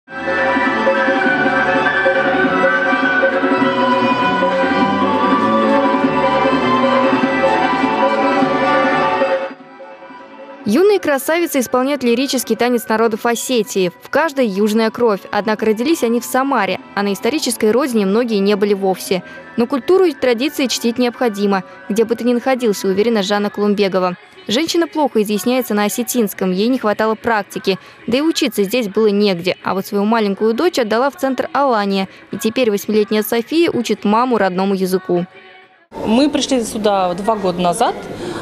Юные красавицы исполняют лирический танец народов Осетии. В каждой южная кровь. Однако родились они в Самаре, а на исторической родине многие не были вовсе. Но культуру и традиции чтить необходимо, где бы ты ни находился, уверена Жанна Клумбегова. Женщина плохо изъясняется на осетинском, ей не хватало практики. Да и учиться здесь было негде. А вот свою маленькую дочь отдала в центр Алания. И теперь 8-летняя София учит маму родному языку. Мы пришли сюда 2 года назад,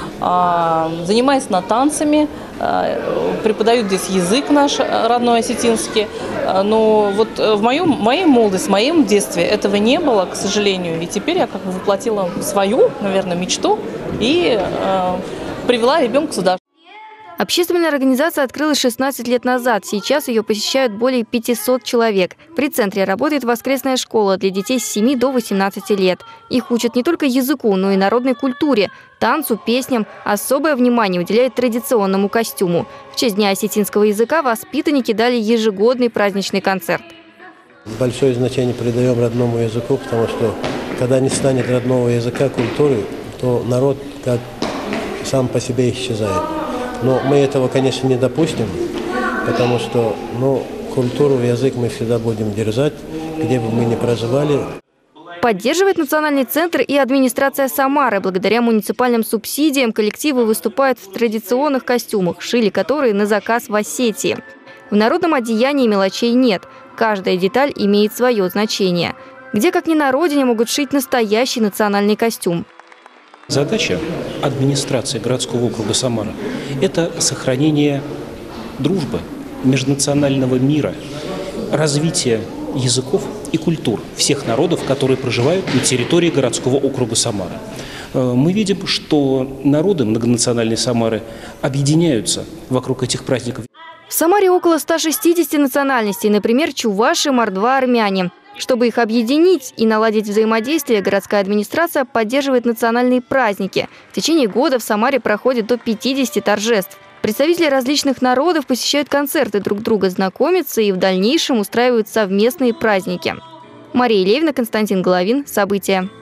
занимаясь танцами, преподают здесь язык наш родной осетинский. Но вот в моей молодости, в моем детстве этого не было, к сожалению. И теперь я как бы воплотила свою, наверное, мечту и привела ребенка сюда. Общественная организация открылась 16 лет назад. Сейчас ее посещают более 500 человек. При центре работает воскресная школа для детей с 7 до 18 лет. Их учат не только языку, но и народной культуре, танцу, песням. Особое внимание уделяют традиционному костюму. В честь Дня осетинского языка воспитанники дали ежегодный праздничный концерт. Большое значение придаем родному языку, потому что когда не станет родного языка, культуры, то народ как сам по себе исчезает. Но мы этого, конечно, не допустим, потому что культуру, язык мы всегда будем держать, где бы мы ни проживали. Поддерживает национальный центр и администрация Самары. Благодаря муниципальным субсидиям коллективы выступают в традиционных костюмах, шили которые на заказ в Осетии. В народном одеянии мелочей нет. Каждая деталь имеет свое значение. Где, как ни на родине, могут шить настоящий национальный костюм. Задача администрации городского округа Самара – это сохранение дружбы, межнационального мира, развитие языков и культур всех народов, которые проживают на территории городского округа Самара. Мы видим, что народы многонациональной Самары объединяются вокруг этих праздников. В Самаре около 160 национальностей, например, чуваши, мордва, армяне. Чтобы их объединить и наладить взаимодействие, городская администрация поддерживает национальные праздники. В течение года в Самаре проходит до 50 торжеств. Представители различных народов посещают концерты друг друга, знакомятся и в дальнейшем устраивают совместные праздники. Мария Левина, Константин Головин. События.